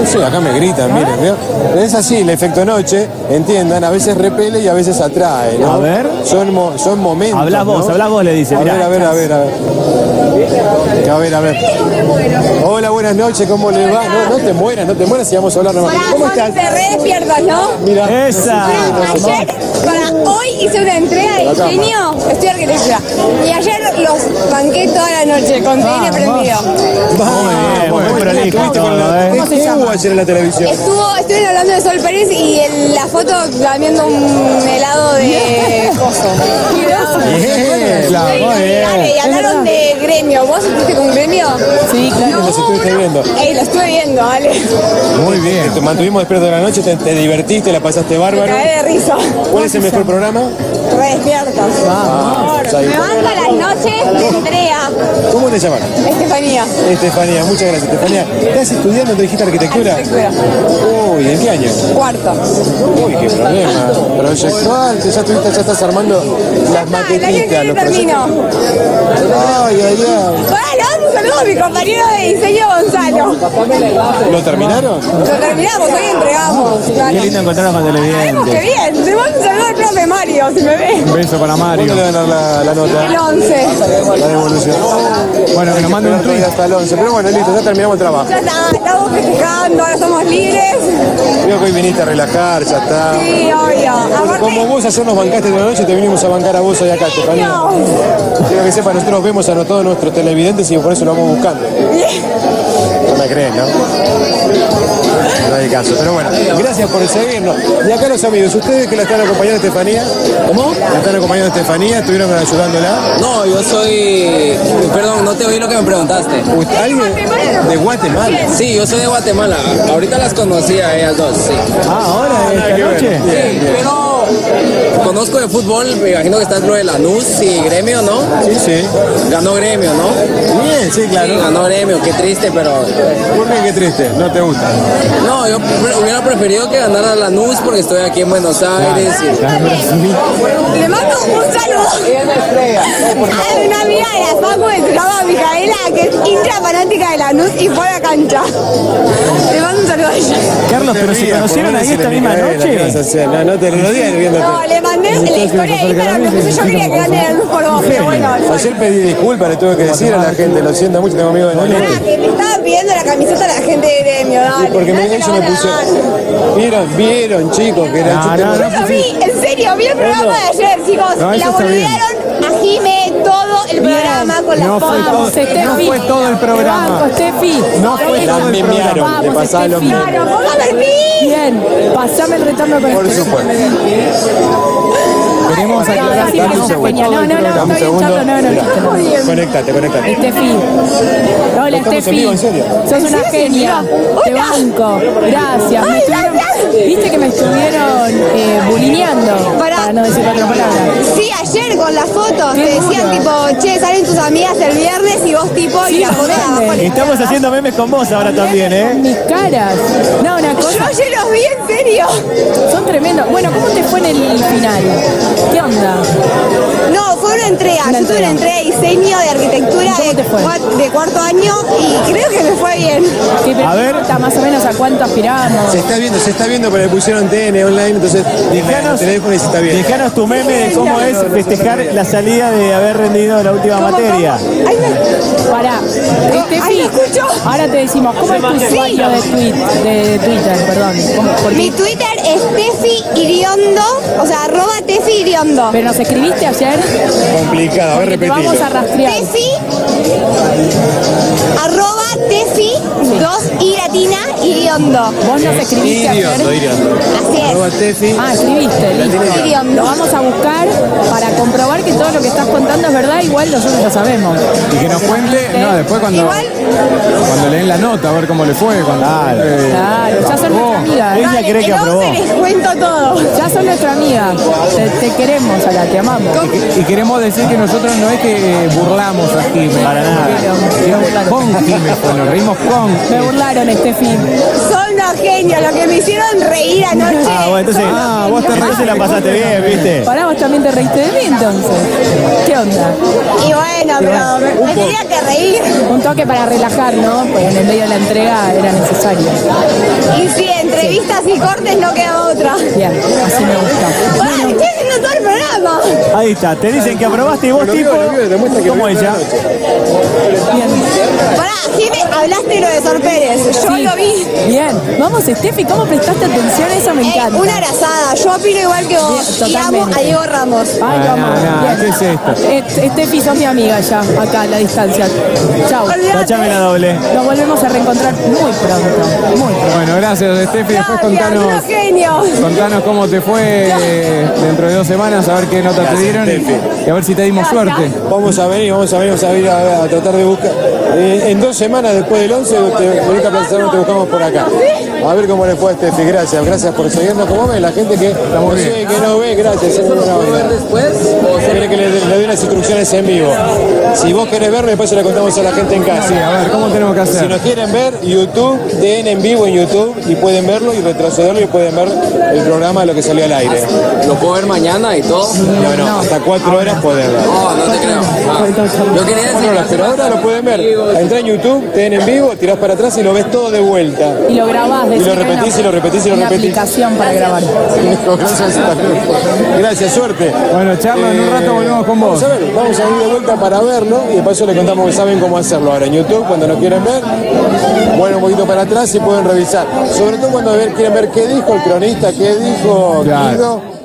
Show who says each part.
Speaker 1: sé, acá me gritan, miren, ¿veo? Es así, el efecto noche, entiendan, a veces repele y a veces atrae, ¿no?
Speaker 2: A ver.
Speaker 1: Son momentos,
Speaker 2: Hablás vos, le dice.
Speaker 1: A ver. Hola, buenas noches, ¿cómo le va? No te mueras si vamos a hablar nomás. ¿Cómo estás?
Speaker 3: Te re despiertas, ¿no?
Speaker 1: Mira.
Speaker 2: Esa.
Speaker 3: Ayer, hoy hice una entrega de diseño, estoy arquitectura. Y ayer los banqué toda la noche con TN prendido.
Speaker 2: Muy prolijo todo,
Speaker 1: ¿Qué hubo ayer en la televisión?
Speaker 3: Estuvieron hablando de Sol Pérez y en la foto comiendo un helado de coso. Y hablaron de gremio. ¿Vos estuviste con gremio?
Speaker 4: Sí, claro.
Speaker 1: Los estuviste viendo.
Speaker 3: Lo estuve viendo, vale.
Speaker 2: Muy bien.
Speaker 1: Te mantuvimos despierto de la noche, te divertiste, la pasaste bárbaro.
Speaker 3: Me caí de risa.
Speaker 1: ¿Cuál es el mejor programa?
Speaker 3: Re despiertos. Me banca las noches de entrega.
Speaker 1: ¿Cómo te llamas?
Speaker 3: Estefanía,
Speaker 1: muchas gracias, Estefanía. ¿Estás estudiando, te dijiste arquitectura?
Speaker 3: Arquitectura.
Speaker 1: Uy, ¿en qué año?
Speaker 3: Cuarto.
Speaker 1: Uy, qué problema. Proyectual, que ya estás armando las maquetitas, los proyectos. Ay.
Speaker 3: Hola, le damos un saludo a mi compañero de diseño Gonzalo.
Speaker 1: ¿Lo terminaron?
Speaker 3: Lo terminamos, hoy entregamos.
Speaker 2: Qué lindo encontrarnos con
Speaker 3: Sabemos que
Speaker 2: televidentes.
Speaker 3: bien. Le mando un saludo al profe Mario, si me ve.
Speaker 2: Un beso para Mario.
Speaker 1: ¿Cuándo le van a dar la nota?
Speaker 3: El 11.
Speaker 1: La devolución.
Speaker 2: Bueno, que nos manden un tweet.
Speaker 1: Hasta el 11. Pero bueno, listo, ya terminamos el trabajo.
Speaker 3: Ya está, estamos festejando, ahora somos libres.
Speaker 1: Creo que hoy viniste a relajar, ya está.
Speaker 3: Sí, obvio. Aparte,
Speaker 1: Como vos ayer nos bancaste toda la noche, te vinimos a bancar a vos hoy acá, Estefanía.
Speaker 3: no.
Speaker 1: Quiero que sepan, nosotros vemos a todos nuestros televidentes y por eso lo vamos buscando. No me creen, ¿no? No hay caso. Pero bueno, gracias por seguirnos. Y acá los amigos, ¿ustedes que la están acompañando a Estefanía?
Speaker 5: ¿Cómo?
Speaker 1: ¿La están acompañando a Estefanía? ¿Estuvieron ayudándola?
Speaker 5: No, yo soy... Perdón, no te oí lo que me preguntaste.
Speaker 1: ¿Alguien de Guatemala?
Speaker 5: Sí, yo soy de Guatemala. Ahorita las conocí a ellas dos, sí.
Speaker 2: Ahora, esta noche.
Speaker 5: Sí, pero conozco de fútbol, me imagino que está lo de Lanús y Gremio, ¿no?
Speaker 1: Sí.
Speaker 5: Ganó Gremio, ¿no?
Speaker 1: Bien, sí, claro.
Speaker 5: Sí, ganó Gremio, qué triste, pero...
Speaker 1: ¿Por qué? Qué triste, no te gusta.
Speaker 5: No, yo hubiera preferido que ganara Lanús porque estoy aquí en Buenos Aires.
Speaker 3: Le mando un saludo a una amiga de la Facu que se llama Micaela, que es hincha fanática de Lanús y fue a la cancha. Le mando un saludo a ella.
Speaker 2: Carlos, pero se conocieron ahí esta misma noche.
Speaker 1: No te lo digas viéndote.
Speaker 3: No, le mandé la historia de Instagram, me puse yo quería que gane Lanús por vos, pero bueno.
Speaker 1: Ayer pedí disculpas, le tuve que decir a la gente, lo siento mucho, tengo amigos de Lanús.
Speaker 3: Que me estaban pidiendo la camiseta a la gente de gremio, dale.
Speaker 1: Porque ellos me pusieron, vieron chicos, que era
Speaker 2: No,
Speaker 3: Yo lo vi, en serio, vi el programa de ayer, chicos.
Speaker 2: No,
Speaker 3: Y
Speaker 2: eso
Speaker 3: la
Speaker 2: está bien.
Speaker 3: volvieron a Jime todo el programa con las
Speaker 2: No fue
Speaker 3: fotos.
Speaker 2: todo el programa.
Speaker 4: Steffi.
Speaker 2: No fue
Speaker 1: la
Speaker 2: todo el programa.
Speaker 1: memearon, le pasaban los memes.
Speaker 3: Claro, póngame el pi.
Speaker 4: Bien, pasame el retorno con
Speaker 1: Por
Speaker 4: Steffi.
Speaker 1: supuesto.
Speaker 2: Queremos aclarar que
Speaker 4: Dame
Speaker 2: no
Speaker 4: un
Speaker 2: fue
Speaker 4: segundo.
Speaker 2: todo el
Speaker 4: No,
Speaker 2: programa.
Speaker 1: Dame un
Speaker 4: está bien,
Speaker 1: segundo.
Speaker 4: Chato, no,
Speaker 1: Mirá, Conectate.
Speaker 4: Steffi. Hola,
Speaker 1: ¿Estamos en
Speaker 4: Steffi.
Speaker 1: vivo, en serio?
Speaker 4: Sos una genia. Te banco. Gracias.
Speaker 3: Ay, gracias.
Speaker 4: Viste que me estuvieron bulineando. Para no decir cuatro palabras.
Speaker 3: Sí, ayer con las fotos te decían tipo, che, salen tus amigas el viernes y vos tipo, y la foto de abajo.
Speaker 2: Estamos haciendo memes con vos ahora también,
Speaker 4: Con mis caras. No, una
Speaker 3: Yo
Speaker 4: cosa.
Speaker 3: ayer los vi en serio.
Speaker 4: Son tremendos. Bueno, ¿cómo te fue en el final? ¿Qué onda?
Speaker 3: No, fue una entrega. Yo tuve una entrega de diseño de arquitectura
Speaker 4: ¿Cómo te fue?
Speaker 3: de cuarto año y creo que me fue bien.
Speaker 4: ¿Qué pregunta más o menos a cuánto aspiramos?
Speaker 1: Se está viendo, pero le pusieron TN online, entonces
Speaker 2: Dejanos,
Speaker 1: el teléfono y se está viendo.
Speaker 2: dejanos tu meme de cómo es festejar la salida de haber rendido la última materia.
Speaker 3: Ay, me...
Speaker 4: Pará,
Speaker 3: Ay,
Speaker 4: Steffi,
Speaker 3: ¿lo escucho?
Speaker 4: ahora te decimos, ¿cómo es tu usuario de Twitter? Perdón.
Speaker 3: Mi Twitter es Tefi Iriondo, o sea, @Tefi Iriondo.
Speaker 4: Pero nos escribiste ayer.
Speaker 1: Complicado, a ver,
Speaker 4: Porque te
Speaker 1: repetilo.
Speaker 4: vamos a rastrear.
Speaker 3: Tefi, @Tefi, 2i latina, Iriondo.
Speaker 4: Vos nos escribiste ayer.
Speaker 1: Iriondo.
Speaker 3: Así
Speaker 1: Arroba
Speaker 3: es.
Speaker 1: Tefi.
Speaker 4: Ah, escribiste, listo.
Speaker 3: Iriondo.
Speaker 4: Lo vamos a buscar para comprobar que todo lo que estás contando es verdad, igual nosotros ya sabemos.
Speaker 6: Y que nos cuente, no, después cuando leen la nota, a ver cómo le fue.
Speaker 4: Claro, ya son nuestra amiga.
Speaker 2: Ella cree que
Speaker 3: el
Speaker 2: aprobó.
Speaker 3: 11 les cuento todo.
Speaker 4: Ya son nuestra amiga. Te queremos acá, te amamos.
Speaker 6: Y queremos decir que nosotros no es que burlamos a Jimé.
Speaker 2: Para nada.
Speaker 6: Con Jimé, pues nos reímos con.
Speaker 4: Me burlaron, Steffi.
Speaker 3: Son unos genios, lo que me hicieron reír anoche.
Speaker 2: Bueno, entonces, vos te reíste y la pasaste bien, ¿viste?
Speaker 4: Pará, vos también te reíste de mí entonces. ¿Qué onda?
Speaker 3: Y bueno, pero me tenía que reír.
Speaker 4: Un toque para relajar, ¿no? Pues en el medio de la entrega era necesario.
Speaker 3: Y si entrevistas y cortes no queda otra.
Speaker 4: Bien, así me gusta.
Speaker 3: Bueno, estoy haciendo todo el programa.
Speaker 2: Ahí está, te dicen que aprobaste y vos, tipo, ¿cómo ella?
Speaker 4: Bien.
Speaker 3: Pará, Jimé, hablaste lo de Sor Pérez. Yo
Speaker 4: Sí.
Speaker 3: lo vi.
Speaker 4: Bien. Vamos, Steffi, ¿cómo prestaste atención a eso? Me encanta.
Speaker 3: Una abrazada. Yo opino igual que vos.
Speaker 4: Bien,
Speaker 3: Y amo
Speaker 4: totalmente.
Speaker 3: a Diego Ramos.
Speaker 4: Ay, lo amo. Bien.
Speaker 6: ¿qué es esto?
Speaker 4: Steffi, sos mi amiga ya, acá a la distancia. Chao.
Speaker 2: Tachame la doble.
Speaker 4: Nos volvemos a reencontrar muy pronto. Muy pronto.
Speaker 6: Bueno, gracias, Steffi. Después
Speaker 3: Gracias, unos genios.
Speaker 6: contanos cómo te fue dentro de 2 semanas, a ver qué nota te dieron y a ver si te dimos suerte.
Speaker 1: Vamos a venir a tratar de buscar. En 2 semanas después del 11, ahorita Plaza te buscamos por acá. A ver cómo le fue a Steffi. Gracias por seguirnos. Como ven, la gente que nos sigue, que nos ve, gracias. Es muy buena onda.
Speaker 5: Después,
Speaker 1: Quiere que le doy unas instrucciones en vivo. Si vos querés verlo, después se lo contamos a la gente en casa.
Speaker 6: Sí, a ver, ¿cómo tenemos que hacer?
Speaker 1: Si nos quieren ver, YouTube, den en vivo en YouTube y pueden verlo y retrocederlo y pueden ver el programa de lo que salió al aire.
Speaker 5: lo puedo ver mañana y todo.
Speaker 1: No, hasta 4 horas pueden ver.
Speaker 5: No, no te creo. Yo quería
Speaker 1: 4
Speaker 5: decir,
Speaker 1: horas, pero ahora lo pueden ver. Entra en YouTube, te den en vivo, tirás para atrás y lo ves todo de vuelta.
Speaker 4: Y lo grabás.
Speaker 1: Y lo repetís y lo repetís y lo
Speaker 4: una
Speaker 1: repetís.
Speaker 4: aplicación para grabar.
Speaker 1: Gracias, suerte.
Speaker 6: Bueno, Charlo, en un rato volvemos con vos.
Speaker 1: Vamos a ir de vuelta para verlo y después le contamos que saben cómo hacerlo ahora en YouTube cuando nos quieren ver. Vuelven un poquito para atrás y pueden revisar. Sobre todo cuando quieren ver qué dijo el cronista, qué dijo
Speaker 6: Claro.
Speaker 1: Guido.